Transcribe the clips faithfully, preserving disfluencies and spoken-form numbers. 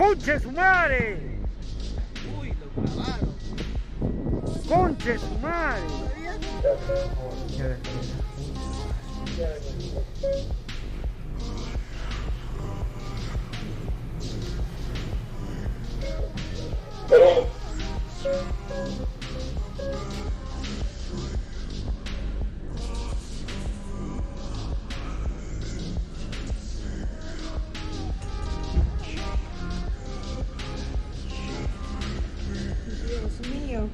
¡Conche su madre! Uy, lo clavaron. ¡Conche su madre! Dios mío.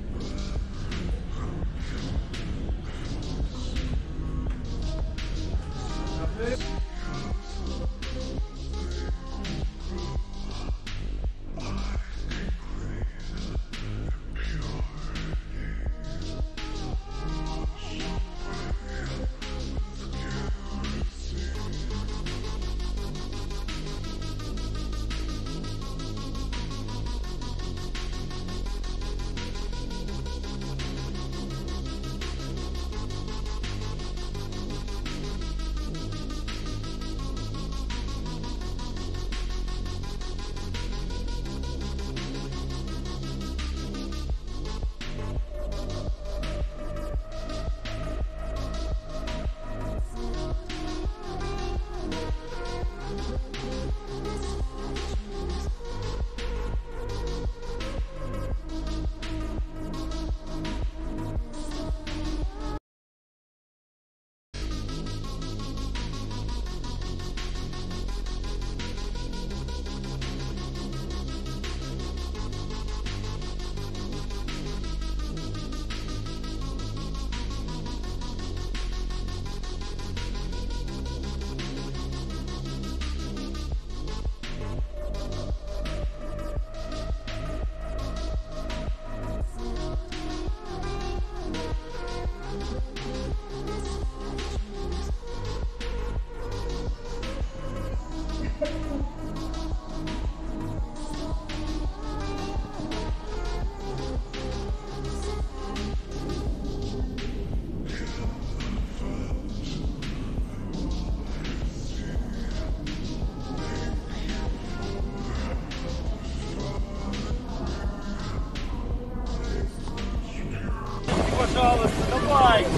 Пожалуйста, давайте!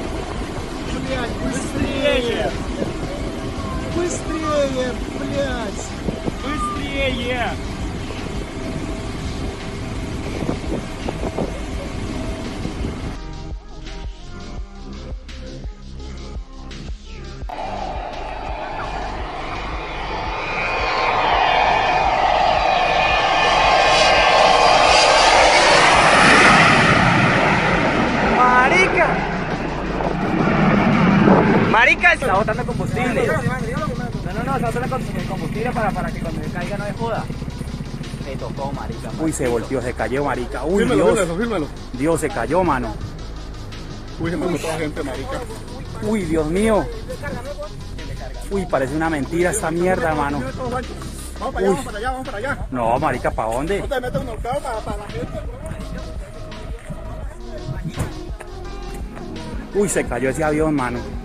Блядь, быстрее! Быстрее, блядь! Быстрее! ¡Marica! ¡Marica! Está botando combustible. No, no, no, está botando combustible para, para que cuando me caiga no me joda. Me tocó, marica. Uy, se volteó, se cayó, marica. Uy, Fírmelo, Dios. fírmelo, fírmelo. Dios, se cayó, mano. Uy, se me mató la gente, marica. Uy, Dios mío. Uy, parece una mentira esta mierda, mano. Vamos para allá, vamos para allá, vamos para allá. No, marica, ¿para dónde? No te metas un knockout para, para la gente. Uy, se cayó ese avión, mano.